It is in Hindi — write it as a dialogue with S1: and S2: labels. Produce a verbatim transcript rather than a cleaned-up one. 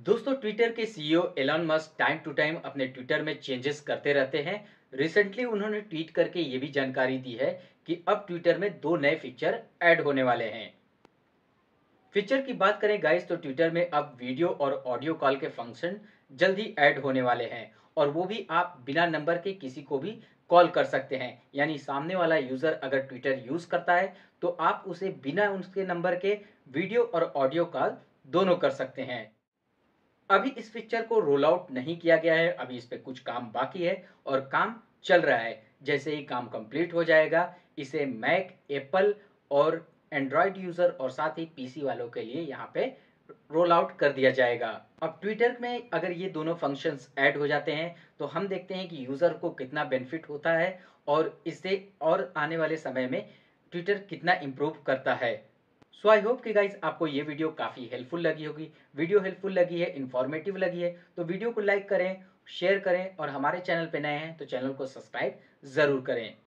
S1: दोस्तों, ट्विटर के CEO Elon Musk time to time अपने ट्विटर में चेंजेस करते रहते हैं। रिसेंटली उन्होंने ट्वीट करके ये भी जानकारी दी है कि अब ट्विटर में दो नए फीचर ऐड होने वाले हैं। फीचर की बात करें गाइस, तो ट्विटर में अब वीडियो और ऑडियो कॉल के फंक्शन जल्द ही ऐड होने वाले हैं, और वो भी आप बिना नंबर के किसी को भी कॉल कर सकते हैं। यानी सामने वाला यूजर अगर ट्विटर यूज करता है तो आप उसे बिना उसके नंबर के वीडियो और ऑडियो कॉल दोनों कर सकते हैं। अभी इस फीचर को रोल आउट नहीं किया गया है, अभी इस पे कुछ काम बाकी है और काम चल रहा है। जैसे ही काम कंप्लीट हो जाएगा, इसे मैक, एप्पल और एंड्रॉयड यूजर और साथ ही पीसी वालों के लिए यहाँ पे रोल आउट कर दिया जाएगा। अब ट्विटर में अगर ये दोनों फंक्शंस ऐड हो जाते हैं तो हम देखते हैं कि यूजर को कितना बेनिफिट होता है और इससे और आने वाले समय में ट्विटर कितना इम्प्रूव करता है। सो आई होप कि गाइस आपको ये वीडियो काफ़ी हेल्पफुल लगी होगी। वीडियो हेल्पफुल लगी है, इन्फॉर्मेटिव लगी है तो वीडियो को लाइक करें, शेयर करें और हमारे चैनल पे नए हैं तो चैनल को सब्सक्राइब ज़रूर करें।